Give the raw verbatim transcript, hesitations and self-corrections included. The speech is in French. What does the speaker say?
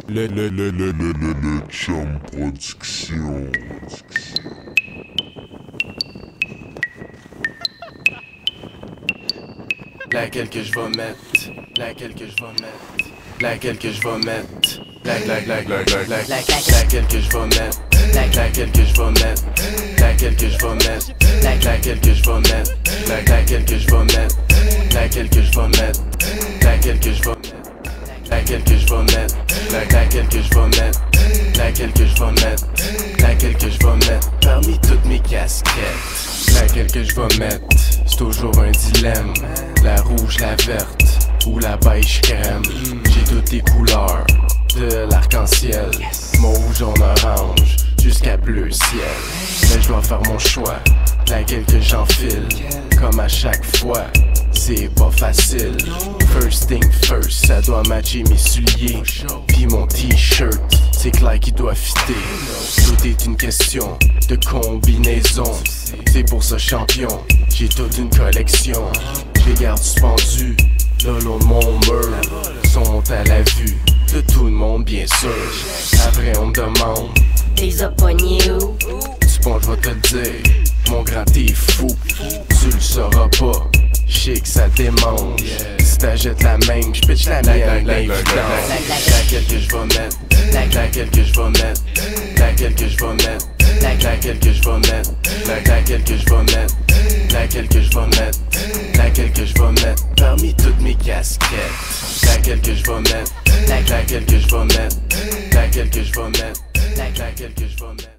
Le le le le le le le Chum Production. Laquelle que je vais mettre, laquelle que je vais mettre, laquelle que je vais mettre, laquelle laquelle laquelle laquelle que je vais mettre, laquelle que je vais mettre, laquelle que je vais mettre, laquelle que je vais mettre, laquelle que je vais mettre, laquelle que je vais mettre, laquelle que je vais mettre, laquelle que je vais mettre, laquelle que je vais mettre, laquelle que je vais mettre, laquelle que je vais mettre parmi toutes mes casquettes. Laquelle que je vais mettre, c'est toujours un dilemme. La rouge, la verte ou la beige crème. J'ai toutes les couleurs de l'arc-en-ciel. Mauve, jaune, orange, jusqu'à bleu ciel. Mais je dois faire mon choix, laquelle que j'enfile. Comme à chaque fois, c'est pas facile. First thing first, ça doit matcher mes souliers. Puis mon t-shirt, c'est clair qu'il doit fitter. Tout est une question de combinaison. C'est pour ce champion, j'ai toute une collection. Je les garde suspendus, le long de mon mur. Sont à la vue de tout le monde bien sûr. Après on me demande, t'es a pogné où? du bon je vais te le dire, mon grand t'es fou. Tu le sauras pas, j'sais que ça démange. Si t'achètes la même, j'pitch la mienne l'infidence. Laquelle que je vais mettre, laquelle que je vais mettre, laquelle que je vais mettre, laquelle que je vais mettre, laquelle que je vais mettre, laquelle que je vais mettre, laquelle que je vais mettre parmi toutes mes casquettes. Laquelle que je vais mettre, laquelle que je vais mettre, laquelle que je vais mettre, laquelle que je vais mettre.